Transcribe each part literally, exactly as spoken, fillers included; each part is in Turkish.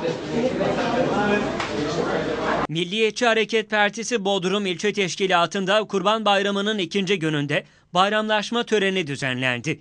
Milliyetçi Hareket Partisi Bodrum İlçe Teşkilatı'nda Kurban Bayramı'nın ikinci gününde bayramlaşma töreni düzenlendi.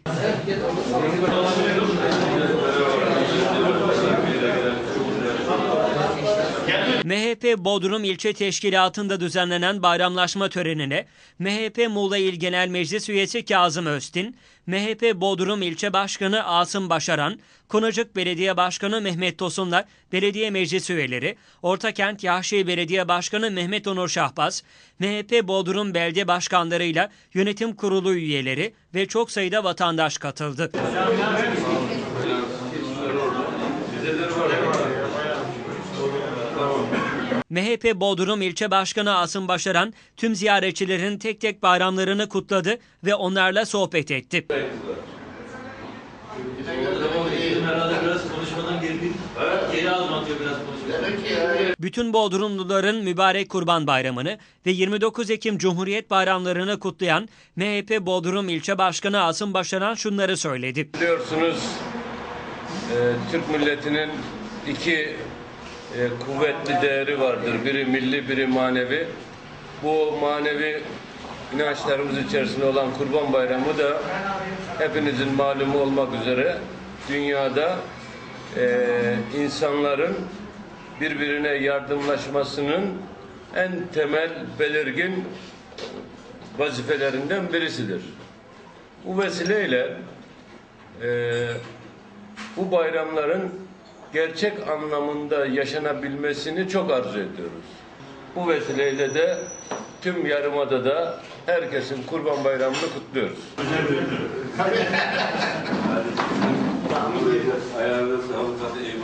M H P Bodrum İlçe Teşkilatı'nda düzenlenen bayramlaşma törenine M H P Muğla İl Genel Meclis Üyesi Kazım Öztin, M H P Bodrum İlçe Başkanı Asım Başaran, Konacık Belediye Başkanı Mehmet Tosun'la belediye meclis üyeleri, Ortakent Yahşi Belediye Başkanı Mehmet Onur Şahbaz, M H P Bodrum Belediye Başkanlarıyla yönetim kurulu üyeleri ve çok sayıda vatandaş katıldı. M H P Bodrum İlçe Başkanı Asım Başaran tüm ziyaretçilerin tek tek bayramlarını kutladı ve onlarla sohbet etti. Bütün Bodrumluların mübarek Kurban Bayramı'nı ve yirmi dokuz Ekim Cumhuriyet Bayramlarını kutlayan M H P Bodrum İlçe Başkanı Asım Başaran şunları söyledi. Biliyorsunuz e, Türk milletinin iki E, kuvvetli değeri vardır. Biri milli, biri manevi. Bu manevi inançlarımız içerisinde olan Kurban Bayramı da hepinizin malumu olmak üzere dünyada e, insanların birbirine yardımlaşmasının en temel belirgin vazifelerinden birisidir. Bu vesileyle e, bu bayramların gerçek anlamında yaşanabilmesini çok arzu ediyoruz. Bu vesileyle de tüm Yarımada'da herkesin Kurban Bayramı'nı kutluyoruz. Ayağınıza sağlık.